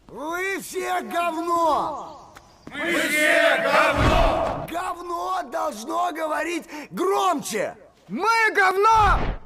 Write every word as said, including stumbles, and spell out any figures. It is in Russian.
Вы все говно! Мы все говно! Говно должно говорить громче! Мы говно!